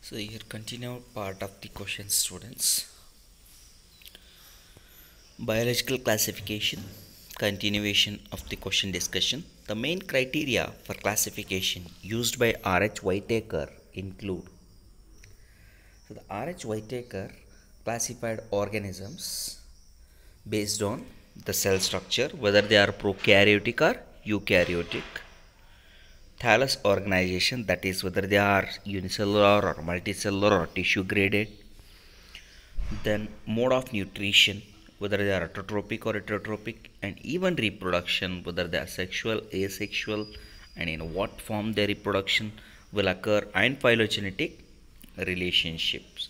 So here continue part of the question, students. Biological classification. Continuation of the question discussion. The main criteria for classification used by R.H. Whitaker include. So the R.H. Whitaker classified organisms based on the cell structure, whether they are prokaryotic or eukaryotic. Thallus organization, that is whether they are unicellular or multicellular or tissue graded. Then mode of nutrition, whether they are autotrophic or heterotrophic, and even reproduction, whether they are sexual, asexual, and in what form their reproduction will occur, and phylogenetic relationships.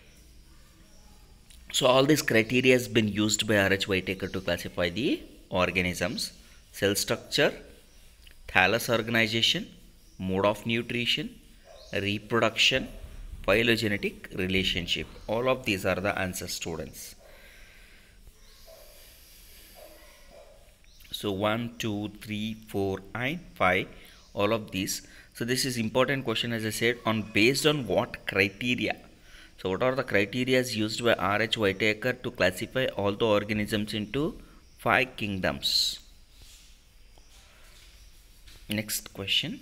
So all these criteria has been used by R.H. Whitaker to classify the organisms: cell structure, thallus organization, mode of nutrition, reproduction, phylogenetic relationship. All of these are the answers, students. So 1, 2, 3, 4 and 5, all of these. So this is important question, as I said, on based on what criteria. So what are the criteria used by R.H. Whitaker to classify all the organisms into 5 kingdoms? Next question.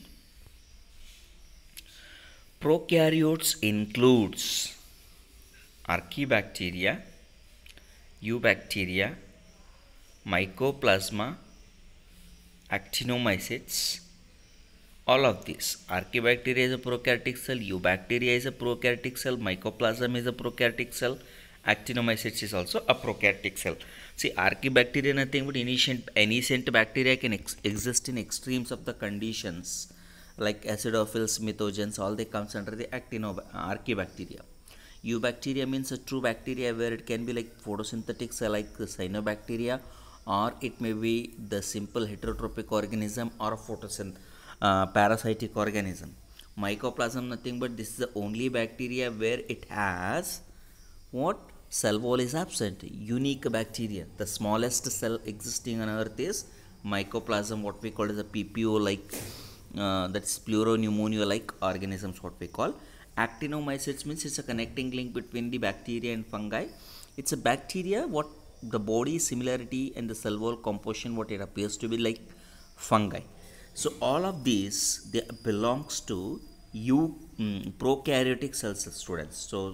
Prokaryotes includes Archaebacteria, Eubacteria, Mycoplasma, Actinomycetes. All of these. Archaebacteria is a prokaryotic cell, Eubacteria is a prokaryotic cell, Mycoplasma is a prokaryotic cell, Actinomycetes is also a prokaryotic cell. See, Archaebacteria nothing but aniscent bacteria can exist in extremes of the conditions, like acidophils, methogens, all they comes under the Archaebacteria. Eubacteria means a true bacteria where it can be like photosynthetic cell like the cyanobacteria, or it may be the simple heterotrophic organism or a parasitic organism. Mycoplasm nothing but this is the only bacteria where it has what? Cell wall is absent. Unique bacteria. The smallest cell existing on earth is mycoplasm, what we call as a PPO like that's pleuropneumonia like organisms, what we call. Actinomycetes means it's a connecting link between the bacteria and fungi. It's a bacteria what the body similarity and the cell wall composition what it appears to be like fungi. So all of these they belongs to prokaryotic cells, students. So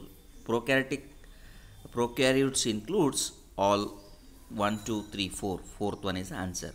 prokaryotes includes all 1, 2, 3, 4. Fourth one is the answer.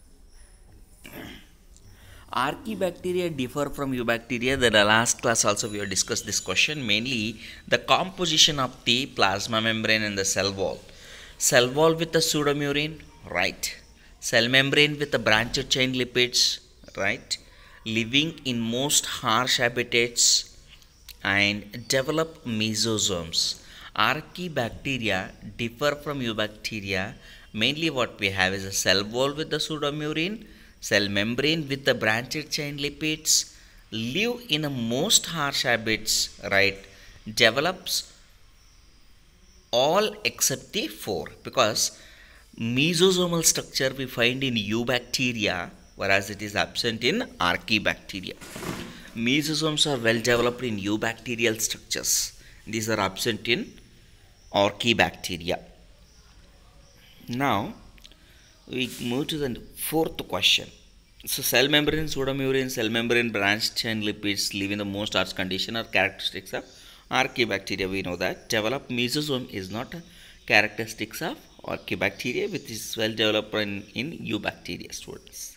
Archaebacteria differ from eubacteria. The last class also we have discussed this question. Mainly the composition of the plasma membrane and the cell wall. Cell wall with the pseudomurine, right. Cell membrane with the branched chain lipids, right. Living in most harsh habitats and develop mesosomes. Archaebacteria differ from eubacteria. Mainly what we have is a cell wall with the pseudomurine, cell membrane with the branched chain lipids, live in the most harsh habits, right, develops all except the 4, because mesosomal structure we find in eubacteria whereas it is absent in archaebacteria. Mesosomes are well developed in eubacterial structures. These are absent in archaebacteria. Now we move to the fourth question. So cell membrane, pseudomurine, cell membrane, branched chain lipids live in the most harsh condition are characteristics of archaebacteria. We know that. Developed mesosome is not a characteristics of archaebacteria, which is well developed in eubacteria, students.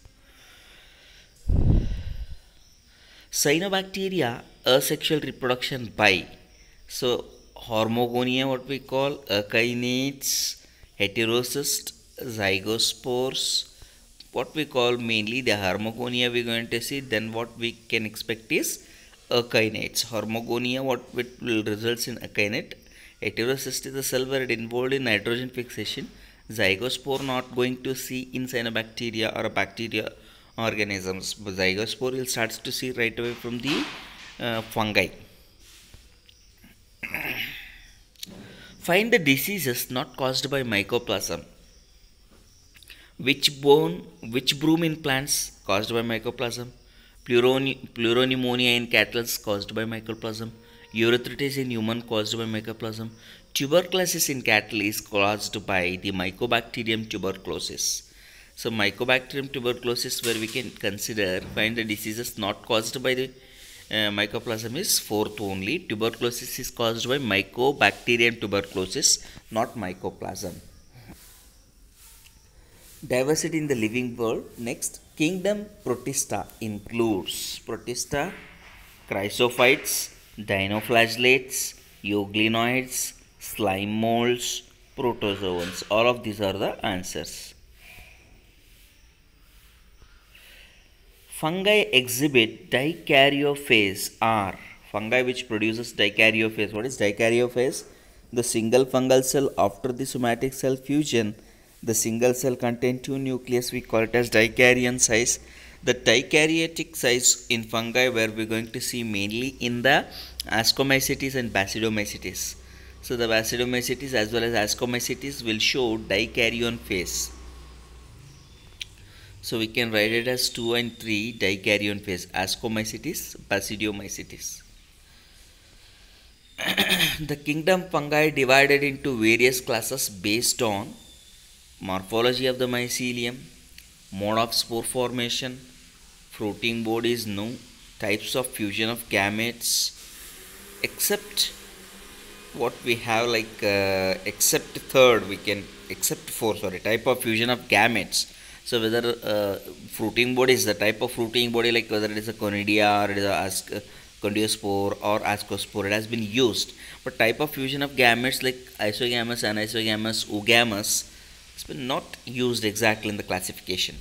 Cyanobacteria, asexual reproduction by, so hormogonia what we call, akinets, heterocyst, zygospores, what we call mainly the hormogonia we are going to see. Then what we can expect is akinates. Hormogonia what it will results in akinate. Heterocyst is the cell where it involved in nitrogen fixation. Zygospore not going to see in cyanobacteria or a bacteria organisms, but zygospore will start to see right away from the fungi. Find the diseases not caused by mycoplasm. Which broom in plants caused by mycoplasm? Pleuropneumonia in cattle caused by mycoplasm. Urethritis in human caused by mycoplasma. Tuberculosis in cattle is caused by the Mycobacterium tuberculosis. So Mycobacterium tuberculosis, where we can find the diseases not caused by the mycoplasma, is fourth only. Tuberculosis is caused by Mycobacterium tuberculosis, not mycoplasma. Diversity in the living world. Next, kingdom Protista includes Protista, chrysophytes, dinoflagellates, euglenoids, slime molds, protozoans. All of these are the answers. Fungi exhibit dikaryophase are fungi which produces dikaryophase. What is dikaryophase? The single fungal cell after the somatic cell fusion. The single cell contain two nucleus. We call it as dikaryon size. The dikaryotic size in fungi, where we're going to see mainly in the Ascomycetes and Basidiomycetes. So the Basidiomycetes as well as Ascomycetes will show dikaryon phase. So we can write it as 2 and 3 dikaryon phase, Ascomycetes, Basidiomycetes. The kingdom fungi divided into various classes based on morphology of the mycelium, mode of spore formation, fruiting bodies, no, types of fusion of gametes, except what we have except four, type of fusion of gametes. So whether fruiting body is the type of fruiting body, like whether it is a conidia or it is a coniospore or ascospore, it has been used. But type of fusion of gametes like isogamous, anisogamous, oogamous, it's been not used exactly in the classification.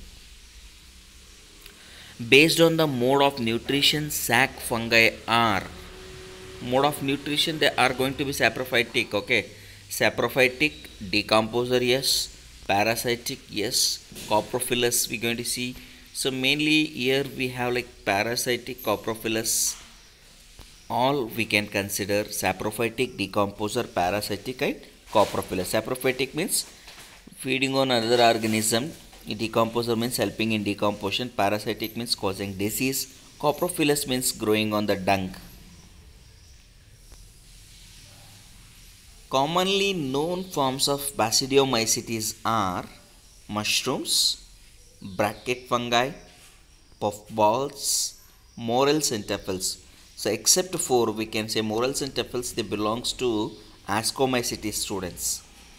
Based on the mode of nutrition, sac fungi are mode of nutrition, they are going to be saprophytic. Okay, saprophytic, decomposer, yes. Parasitic, yes. Coprophilous, we're going to see. So mainly here we have like parasitic, coprophilous. All we can consider saprophytic, decomposer, parasitic, and coprophilous. Saprophytic means feeding on another organism. Decomposer means helping in decomposition. Parasitic means causing disease. Coprophilous means growing on the dung. Commonly known forms of Basidiomycetes are mushrooms, bracket fungi, puffballs, morels and tephels. So except for, we can say morels and tephels, they belongs to Ascomycetes, students.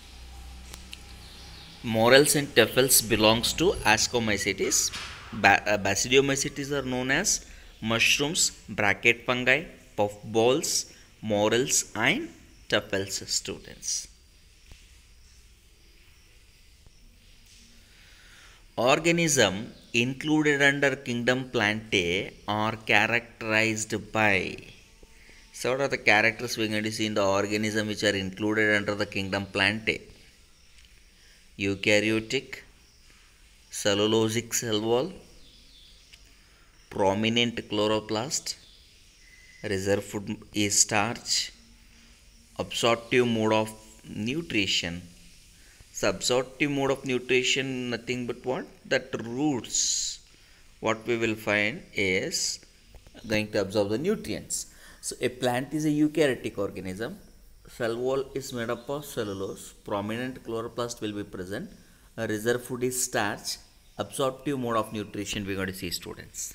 Morels and tephels belongs to Ascomycetes. Basidiomycetes are known as mushrooms, bracket fungi, puffballs, morels and tephels, students. Organism included under kingdom Plantae are characterized by. So what are the characters we are going to see in the organism which are included under the kingdom Plantae? Eukaryotic, cellulosic cell wall, prominent chloroplast, reserve food is starch, absorptive mode of nutrition. So absorptive mode of nutrition, nothing but what? That roots, what we will find is going to absorb the nutrients. So a plant is a eukaryotic organism. Cell wall is made up of cellulose. Prominent chloroplast will be present. A reserve food is starch. Absorptive mode of nutrition we are going to see, students.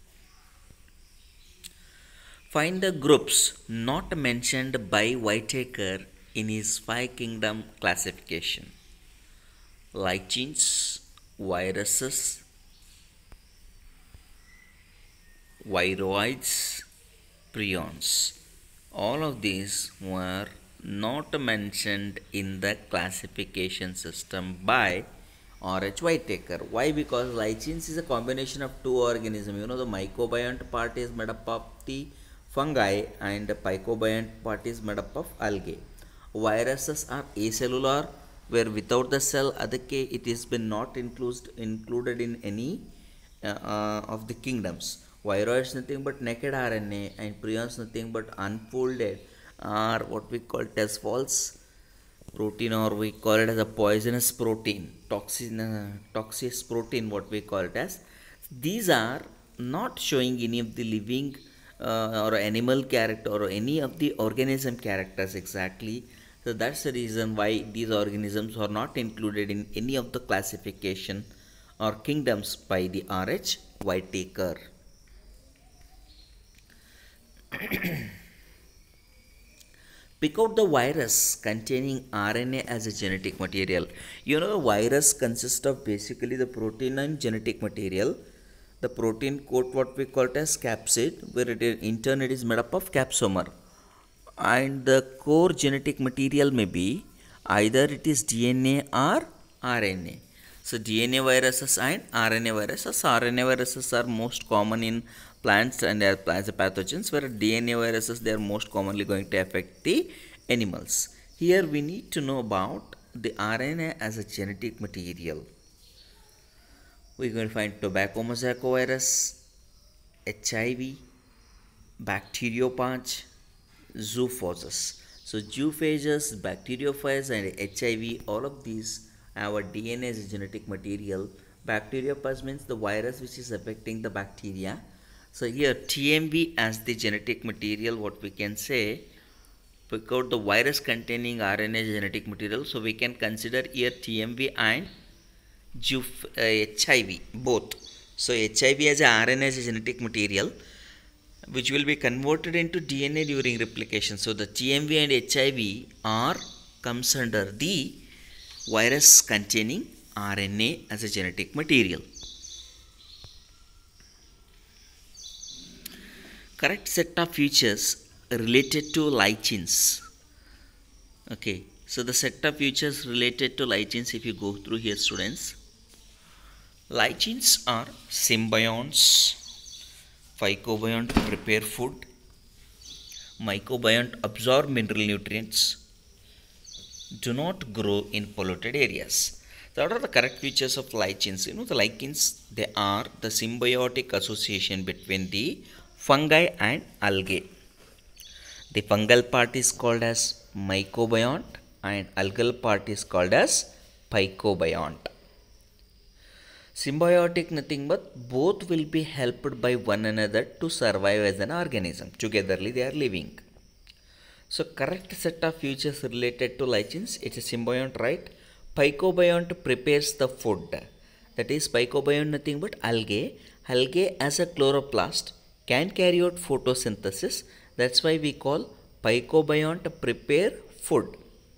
Find the groups not mentioned by Whitaker in his 5 kingdom classification. Lichens, viruses, viroids, prions. All of these were not mentioned in the classification system by R.H. Whitaker. Why? Because lichens is a combination of two organisms. You know, the mycobiont part is made up of the fungi and the pycobiont part is made up of algae. Viruses are acellular, where without the cell, it has been not included in any of the kingdoms. Viroids nothing but naked RNA, and prions nothing but unfolded are what we call as false protein, or we call it as a poisonous protein, toxis protein, what we call it as. These are not showing any of the living or animal character or any of the organism characters exactly. So that's the reason why these organisms are not included in any of the classification or kingdoms by the R.H. Whitaker. Pick out the virus containing RNA as a genetic material. You know, virus consists of basically the protein and genetic material. The protein coat what we call it as capsid, where in turn it is made up of capsomer. And the core genetic material may be either it is DNA or RNA. So DNA viruses and RNA viruses. RNA viruses are most common in plants and as pathogens, where DNA viruses they are most commonly going to affect the animals. Here we need to know about the RNA as a genetic material. We're going to find tobacco mosaicovirus, HIV, bacteriophage, zoophages. So zoophages, bacteriophages and HIV, all of these have a DNA as a genetic material. Bacteriophage means the virus which is affecting the bacteria. So here TMV as the genetic material, what we can say, pick out the virus containing RNA genetic material. So we can consider here TMV and HIV both. So HIV as a RNA as a genetic material, which will be converted into DNA during replication. So the TMV and HIV are comes under the virus containing RNA as a genetic material. Correct set of features related to light chains. Okay, so the set of features related to light chains, if you go through here, students, light chains are symbionts, phycobiont prepare food, mycobiont absorb mineral nutrients, do not grow in polluted areas. So what are the correct features of light chains? You know, the light chains, they are the symbiotic association between the fungi and algae. The fungal part is called as mycobiont and algal part is called as phycobiont. Symbiotic nothing but both will be helped by one another to survive as an organism. Togetherly they are living. So correct set of features related to light chains, it's a symbiont, right? Phycobiont prepares the food. That is phycobiont nothing but algae. Algae as a chloroplast can carry out photosynthesis. That's why we call phycobiont prepare food.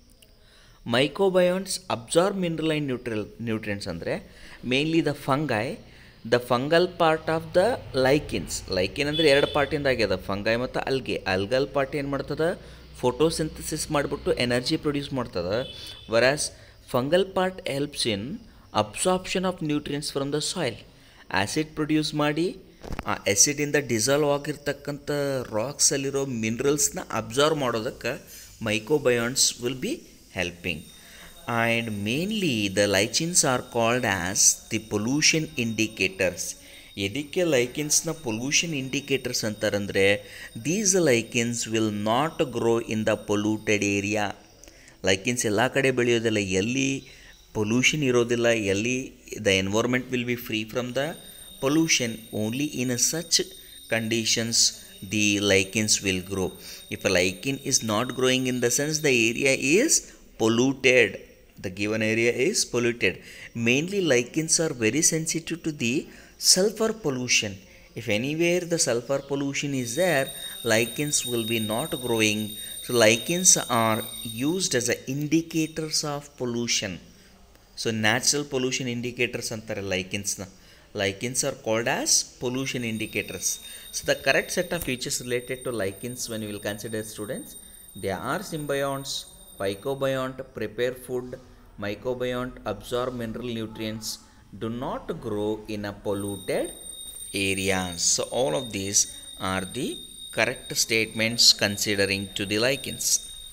Mycobionts absorb mineral and nutrients andre mainly the fungi, the fungal part of the lichens. Lichen andre ಎರಡು ಪಾರ್ಟಿಂದ ಆಗ್ಯದ, fungi ಮತ್ತು ಅಲ್ಗೆ. Algal part ಏನು ಮಾಡ್ತದ, photosynthesis ಮಾಡಿಬಿಟ್ಟು energy produce ಮಾಡ್ತದ. Whereas fungal part helps in absorption of nutrients from the soil. Acid produce ಮಾಡಿ ಆ ಆ್ಯಸಿಡಿಂದ ಡಿಸಾಲ್ವ್ ಆಗಿರ್ತಕ್ಕಂಥ ರಾಕ್ಸಲ್ಲಿರೋ ಮಿನರಲ್ಸ್ನ ಅಬ್ಸಾರ್ವ್ ಮಾಡೋದಕ್ಕೆ mycobionts will be helping. And mainly the lichens are called as the pollution indicators. ಎದಕ್ಕೆ ಲೈಕೆನ್ಸ್ನ ಪೊಲ್ಯೂಷನ್ ಇಂಡಿಕೇಟರ್ಸ್ ಅಂತಾರಂದರೆ, these lichens will not grow in the polluted area. Lichens ಎಲ್ಲ ಕಡೆ ಬೆಳೆಯೋದಿಲ್ಲ, ಎಲ್ಲಿ ಪೊಲ್ಯೂಷನ್ ಇರೋದಿಲ್ಲ, ಎಲ್ಲಿ the environment will be free from the pollution, only in such conditions the lichens will grow. If a lichen is not growing, in the sense the area is polluted, the given area is polluted. Mainly lichens are very sensitive to the sulfur pollution. If anywhere the sulfur pollution is there, lichens will be not growing. So lichens are used as a indicators of pollution. So natural pollution indicators antare lichens na. Lichens are called as pollution indicators. So the correct set of features related to lichens when we will consider, students, they are symbionts, phycobiont prepare food, mycobiont absorb mineral nutrients, do not grow in a polluted areas. So all of these are the correct statements considering to the lichens.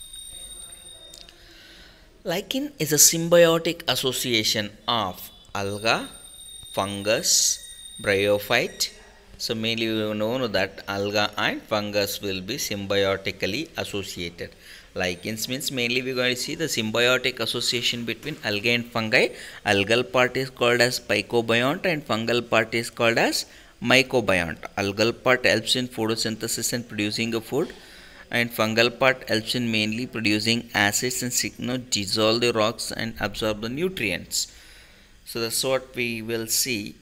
Lichen is a symbiotic association of alga, fungus, bryophyte. So mainly we know that alga and fungus will be symbiotically associated. Lichens means mainly we are going to see the symbiotic association between algae and fungi. Algal part is called as phycobiont and fungal part is called as Mycobiont. Algal part helps in photosynthesis and producing a food, and fungal part helps in mainly producing acids and dissolve the rocks and absorb the nutrients. So that's what we will see.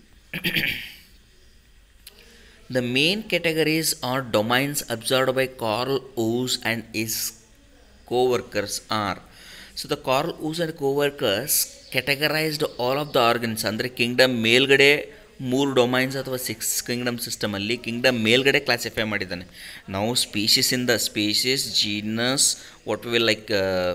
The main categories or domains observed by Carl Woese and his co-workers are. So the Carl Woese and co-workers categorized all of the organs ಅಂದರೆ kingdom ಮೇಲ್ಗಡೆ ಮೂರು domains ಅಥವಾ 6 kingdom ಸಿಸ್ಟಮಲ್ಲಿ kingdom ಮೇಲ್ಗಡೆ classify ಮಾಡಿದ್ದಾನೆ. ನಾವು ಸ್ಪೀಷೀಸಿಂದ species, genus, what will like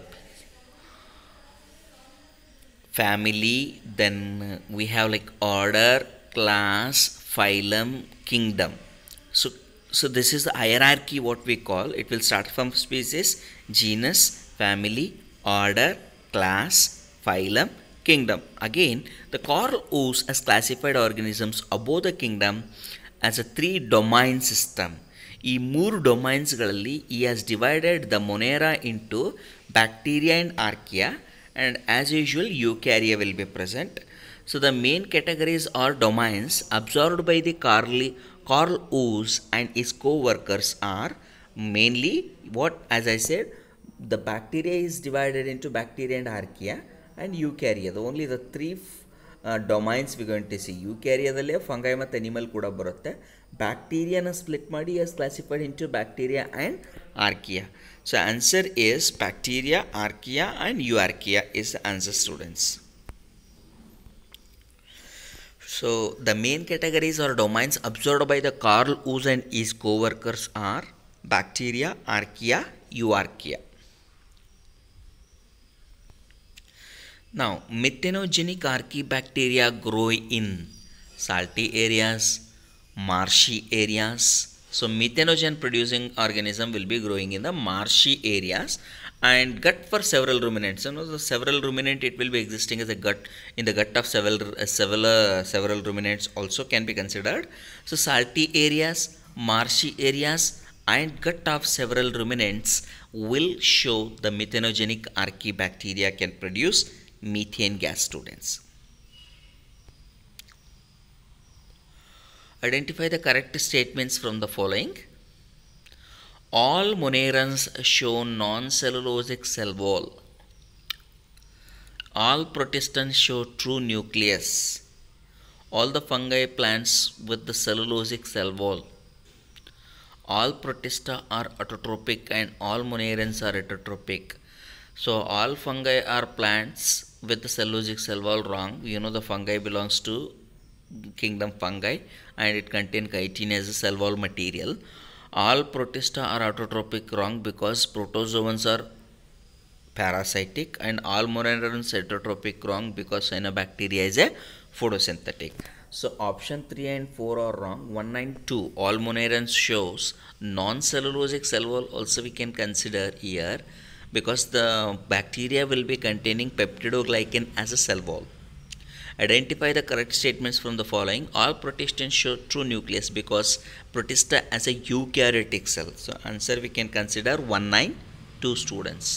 family, then we have like order, class, phylum, kingdom. So this is the hierarchy what we call. It will start from species, genus, family, order, class, phylum, kingdom. Again, the Carl Woese has classified organisms above the kingdom as a 3 domain system. ಈ 3 ಡೊಮೈನ್ಸ್ಗಳಲ್ಲಿ he has divided the Monera into bacteria and archaea, and as usual eukarya will be present. So the main categories or domains observed by the Carl Woese and his co-workers are mainly what, as I said, the bacteria is divided into bacteria and archaea and eukarya. Only the 3 domains we are going to see. eukaryaದಲ್ಲಿ fungi ಮತ್ತು animal ಕೂಡ ಬರುತ್ತೆ. ಬ್ಯಾಕ್ಟೀರಿಯಾನ split ಮಾಡಿ as classified into bacteria and archaea. So answer is bacteria, archaea and euarchaea is the answer, students. So the main categories or domains observed by the Carl Woese and his co-workers are bacteria, archaea, euarchaea. Now methanogenic archaebacteria grow in salty areas, marshy areas. So methanogen producing organism will be growing in the marshy areas and gut for several ruminants. You know, the several ruminant, it will be existing as a gut in the gut of several ruminants also can be considered. So salty areas, marshy areas and gut of several ruminants will show the methanogenic archaebacteria can produce methane gas, students. Identify the correct statements from the following. All monerans show non-cellulosic cell wall. All protistans show true nucleus. All the fungi plants with the cellulosic cell wall. All protista are autotrophic and all monerans are heterotrophic. So all fungi are plants with the cellulosic cell wall. Wrong. You know the fungi belongs to kingdom fungi and it contains chitin as a cell wall material. All protista are autotrophic. Wrong, because protozoans are parasitic and all monerans heterotrophic. Wrong, because cyanobacteria is a photosynthetic. So option 3 and 4 are wrong. 1 and 2, all monerans shows non-cellulosic cell wall also we can consider here, because the bacteria will be containing peptidoglycan as a cell wall. Identify the correct statements from the following. All protistans show true nucleus because protista as a eukaryotic cell. So answer we can consider 192, students.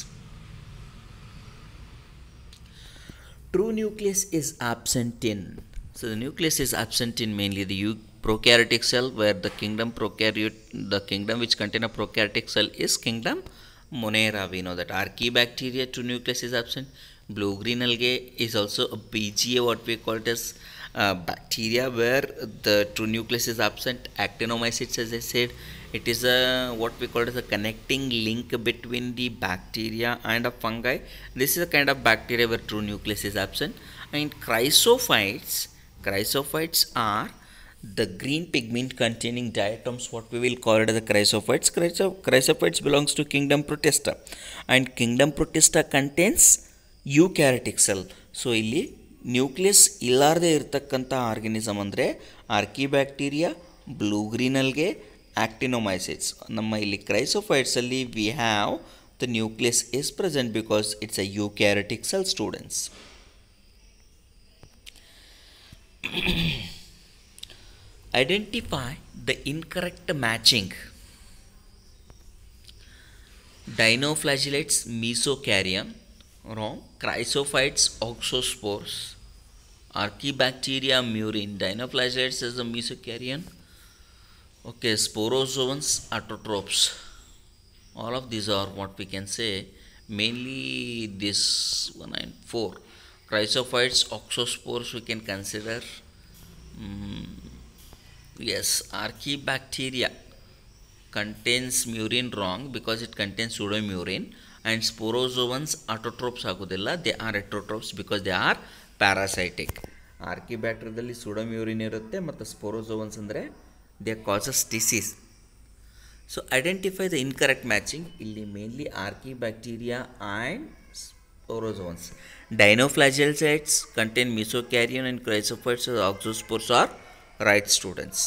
True nucleus is absent in. So the nucleus is absent in mainly the prokaryotic cell, where the kingdom which contain a prokaryotic cell is kingdom Monera. We know that archaebacteria true nucleus is absent. Blue-green algae is also a BGA, what we call it as bacteria, where the true nucleus is absent. Actinomycetes, as I said, it is a what we call it as a connecting link between the bacteria and a fungi. This is a kind of bacteria where true nucleus is absent. And chrysophytes are the green pigment containing diatoms, what we will call it as the chrysophytes. Chrysophytes belongs to kingdom Protista, and kingdom Protista contains eukaryotic cell. So ಇಲ್ಲಿ nucleus ಇಲ್ಲಾರದೆ ಇರತಕ್ಕಂಥ organism ಅಂದರೆ ಆರ್ಕಿಬ್ಯಾಕ್ಟೀರಿಯಾ, blue green algae, actinomycetes. ನಮ್ಮ ಇಲ್ಲಿ ಕ್ರೈಸೋಫೈಟ್ಸಲ್ಲಿ we have the nucleus is present because it's a eukaryotic cell, students. Identify the incorrect matching. Dinoflagellates Mesocaryon. Wrong. Chrysophytes Oxospores. Archaebacteria murine. Dinoflagellates is the Mesocaryon. Okay, sporozoans, autotrophs. All of these are what we can say. Mainly this one and four. Chrysophytes, oxospores we can consider. Mm, yes, Archaebacteria contains murine wrong because it contains pseudomurine, and sporozoans autotrophs ಆಗೋದಿಲ್ಲ, they are heterotrophs because they are parasitic. ಆರ್ಕಿಬ್ಯಾಕ್ಟೀರಿಯಾದಲ್ಲಿ pseudomurein ಇರುತ್ತೆ ಮತ್ತು sporozoans ಅಂದರೆ they causes diseases. So identify the incorrect matching. ಇಲ್ಲಿ mainly archaebacteria and sporozoans. Dinoflagellates contain mesocaryon and chrysophytes or oxospores are right students.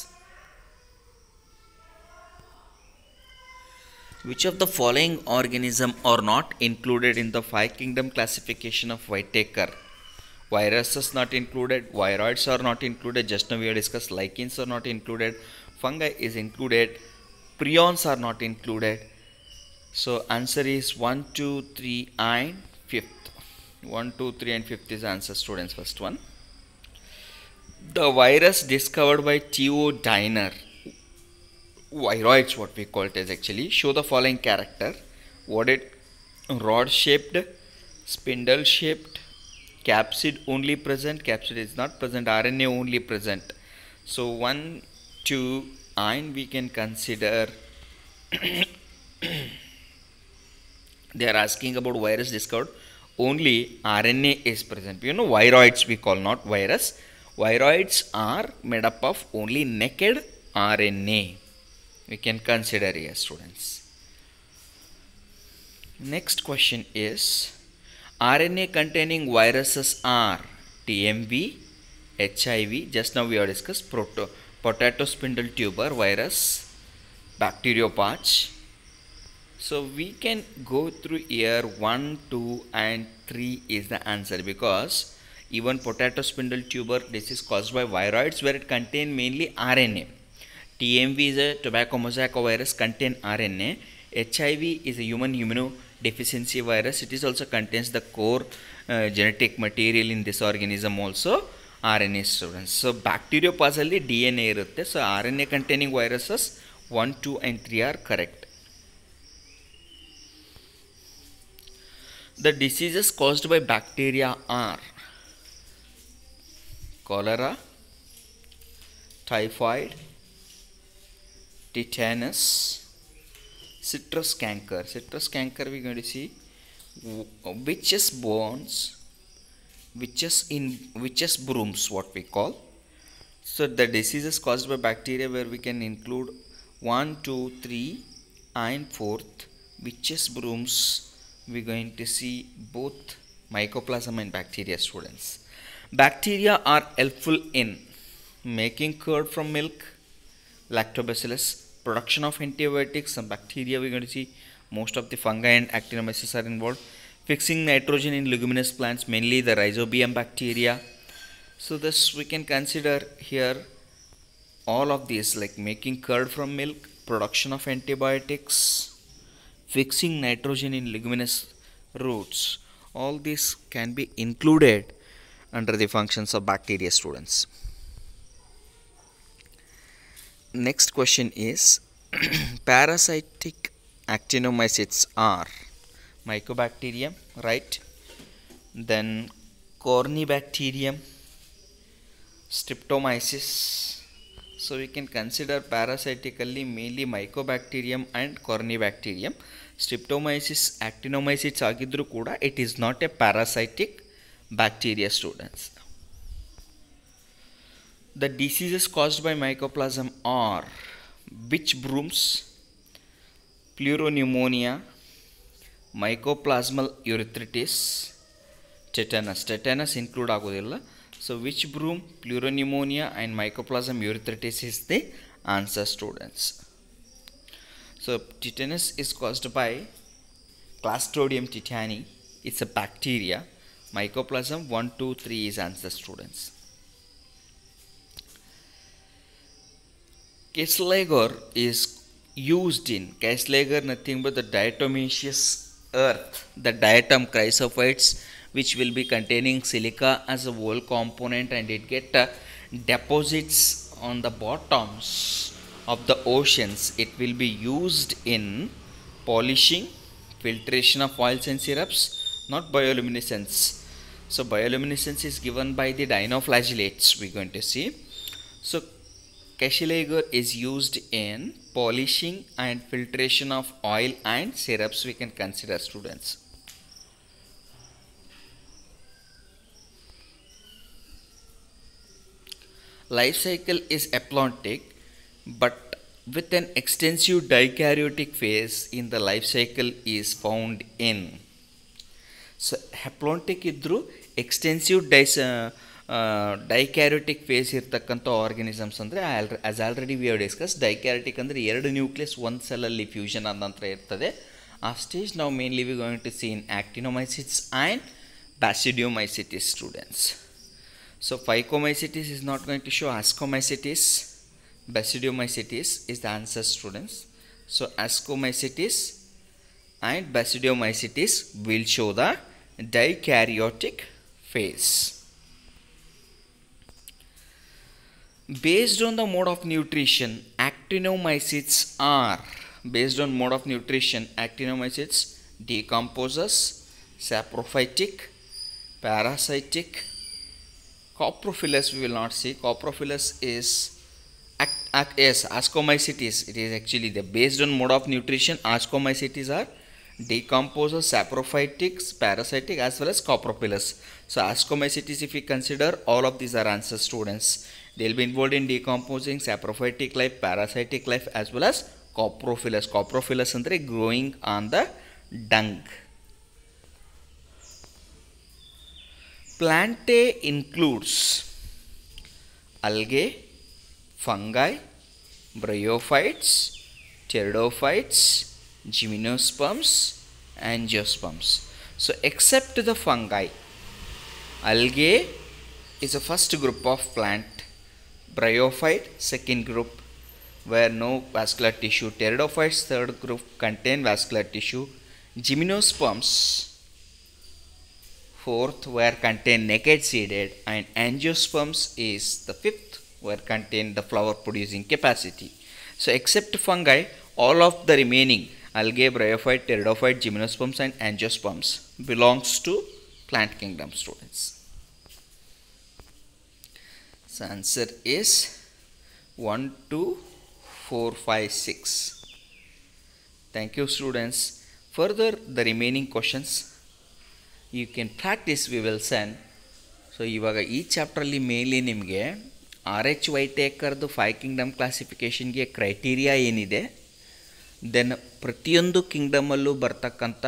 Which of the following organism are not included in the five kingdom classification of Whitaker? Viruses not included, viroids are not included, just now we have discussed lichens are not included, fungi is included, prions are not included. So answer is 1, 2, 3 and 5th. 1, 2, 3 and 5th is answer students. First one. The virus discovered by Theo Diner, viroids what we call it as actually, show the following character. What it? Rod shaped, spindle shaped, capsid only present, capsid is not present, RNA only present. So 1, 2 and we can consider they are asking about virus discovered, only RNA is present. You know, viroids we call, not virus. Viroids are made up of only naked RNA. We can consider here students. Next question is, RNA containing viruses are TMV, HIV, just now we have discussed, potato spindle tuber virus, bacteriophage. So we can go through here 1, 2 and 3 is the answer, because even potato spindle tuber disease is caused by viroids where it contain mainly RNA. TMV is a tobacco mosaic virus, contain RNA. HIV is a human immunodeficiency virus. It is also contains the core genetic material in this organism also, RNA students. So bacteriophage alli DNA irutte. So RNA containing viruses 1, 2 and 3 are correct. The diseases caused by bacteria are cholera, typhoid, tetanus, citrus canker. Citrus canker we are going to see witches bones, witches brooms what we call. So the diseases caused by bacteria where we can include 1, 2, 3 and 4th witches brooms. We are going to see both mycoplasma and bacteria students. Bacteria are helpful in making curd from milk, lactobacillus, production of antibiotics. Some bacteria we are going to see, most of the fungi and actinomyces are involved. Fixing nitrogen in leguminous plants, mainly the rhizobium bacteria. So this we can consider here all of these, like making curd from milk, production of antibiotics, fixing nitrogen in leguminous roots. All these can be included under the functions of bacteria students. Next question is parasitic actinomycetes are Mycobacterium, right? Then Corynebacterium, Streptomyces. So we can consider parasitically mainly Mycobacterium and Corynebacterium. Streptomyces actinomycetes agidru kuda it is not a parasitic bacteria students. The diseases caused by mycoplasm are witch brooms, pleuropneumonia, mycoplasmal urethritis, tetanus. Tetanus include agodilla. So witch broom, pleuropneumonia and mycoplasma urethritis is the answer students. So tetanus is caused by Clostridium tetani. It's a bacteria. Mycoplasma 1, 2, 3 is answer students. Kessler is used in Kessler nothing but the diatomaceous earth, the diatom chrysophytes, which will be containing silica as a whole component, and it get deposits on the bottoms of the oceans, it will be used in polishing, filtration of oils and syrups, not bioluminescence. So bioluminescence is given by the dinoflagellates, we're going to see. So Cachet agar is used in polishing and filtration of oil and syrups, we can consider, students. Life cycle is aplontic, but with an extensive dikaryotic phase in the life cycle is found in. So aplontic idru extensive dikaryotic phase ಇರ್ತಕ್ಕಂಥ organisms ಅಂದರೆ as already we have discuss. Dikaryotic ಅಂದರೆ 2 nucleus ಒಂದು ಸೆಲ್ಲಲ್ಲಿ fusion ಆದ ನಂತರ ಇರ್ತದೆ. ಆ stage ನಾವು mainly we going to see in actinomycetes and basidiomycetes, students. So Phycomycetes is not going to show Ascomycetes. Basidiomycetes is the answer, students. So Ascomycetes and Basidiomycetes will show the dikaryotic phase. Based on the mode of nutrition, actinomycetes are, based on mode of nutrition, actinomycetes decomposers, saprophytic, parasitic, coprophilous we will not see. Coprophilous is yes, Ascomycetes. It is actually the based on mode of nutrition. Ascomycetes are decomposers, saprophytics, parasitic as well as coprophilous. So Ascomycetes, if we consider, all of these are answer, students. They will be involved in decomposing, saprophytic life, parasitic life as well as coprophilous. Coprophilous andre growing on the dung. Plantae includes algae, fungi, bryophytes, pteridophytes, gymnosperms, angiosperms. So except the fungi, algae is the first group of plant, bryophyte second group where no vascular tissue, pteridophytes third group contain vascular tissue, gymnosperms fourth where contain naked seeded, and angiosperms is the fifth where contain the flower producing capacity. So except fungi, all of the remaining algae, bryophyte, pteridophyte, gymnosperms and angiosperms belongs to plant kingdom, students. So answer is 1, 2, 4, 5, 6. Thank you, students. Further the remaining questions you can practice, we will send. So ಇವಾಗ ಈ ಚಾಪ್ಟ್ರಲ್ಲಿ mainly ನಿಮಗೆ RH ವೈಟೇಕರ್ದು 5 kingdom ಕ್ಲಾಸಿಫಿಕೇಷನ್ಗೆ criteria ಏನಿದೆ, then ಪ್ರತಿಯೊಂದು ಕಿಂಗ್ಡಮಲ್ಲೂ ಬರ್ತಕ್ಕಂಥ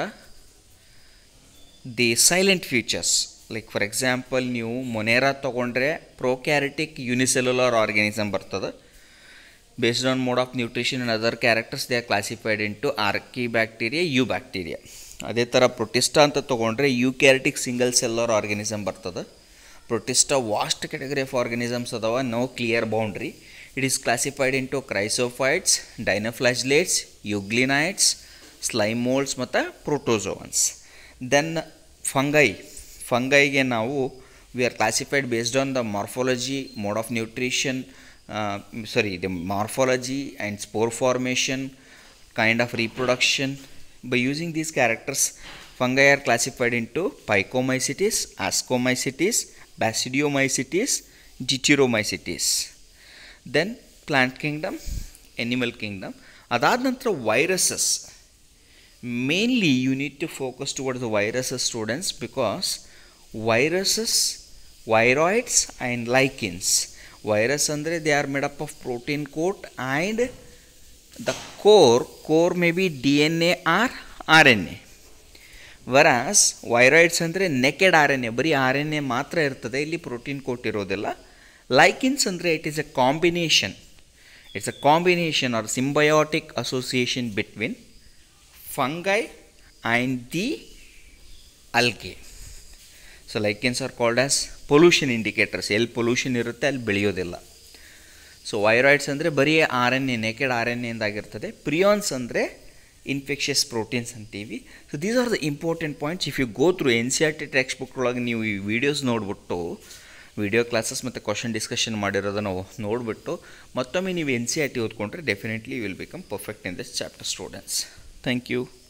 the salient features, like for example ನೀವು ಮೊನೇರಾ ತೊಗೊಂಡ್ರೆ ಪ್ರೋಕ್ಯಾರಿಟಿಕ್ ಯೂನಿಸೆಲ್ಯುಲರ್ ಆರ್ಗ್ಯಾನಿಸಮ್ ಬರ್ತದೆ. Based on mode of nutrition and other characters they are classified into archaebacteria, eubacteria. ಅದೇ ಥರ ಪ್ರೊಟಿಸ್ಟಾ ಅಂತ ತೊಗೊಂಡ್ರೆ ಯೂಕ್ಯಾರಿಟಿಕ್ ಸಿಂಗಲ್ ಸೆಲ್ಲರ್ ಆರ್ಗ್ಯಾನಿಸಮ್ ಬರ್ತದೆ. Protista vast category of organisms ಅದಾವ, no clear boundary. It is classified into ಕ್ರೈಸೋಫೈಟ್ಸ್, dinoflagellates, euglenoids, slime moulds ಮತ್ತು protozoans. Then ಫಂಗೈಗೆ ನಾವು we are classified based on the morphology, mode of nutrition, the morphology and spore formation, kind of reproduction. By using these characters, fungi are classified into Phycomycetes, Ascomycetes, Basidiomycetes, Deuteromycetes. Then plant kingdom, animal kingdom. Adad nanತರ viruses. Mainly you need to focus towards the viruses, students, because viruses, viroids and lichens. Virus andre they are made up of protein coat and the core may be DNA or RNA. Whereas viroids andre naked RNA, bari RNA ಮಾತ್ರ ಇರ್ತದೆ, ಇಲ್ಲಿ protein coat ಇರೋದಿಲ್ಲ. Lichens andre it is a combination. It's a combination or symbiotic association between fungi and the algae. So lichens are called as pollution indicators. ಎಲ್ಲಿ pollution ಇರುತ್ತೆ ಅಲ್ಲಿ ಬೆಳೆಯೋದಿಲ್ಲ. So viroids ಅಂದರೆ ಬರೀ RNA, ನೇಕೆಡ್ RNA ಇಂದಾಗಿರ್ತದೆ. Prions ಅಂದರೆ infectious proteins ಅಂತೀವಿ. So these are the important points. If you go through NCERT textbook ಒಳಗೆ ನೀವು ಈ ವಿಡಿಯೋಸ್ ನೋಡ್ಬಿಟ್ಟು ವಿಡಿಯೋ ಕ್ಲಾಸಸ್ ಮತ್ತು ಕ್ವಶನ್ ಡಿಸ್ಕಷನ್ ಮಾಡಿರೋದನ್ನು ನೋಡಿಬಿಟ್ಟು ಮತ್ತೊಮ್ಮೆ ನೀವು NCERT ಓದ್ಕೊಂಡ್ರೆ definitely will become perfect in this chapter students. Thank you.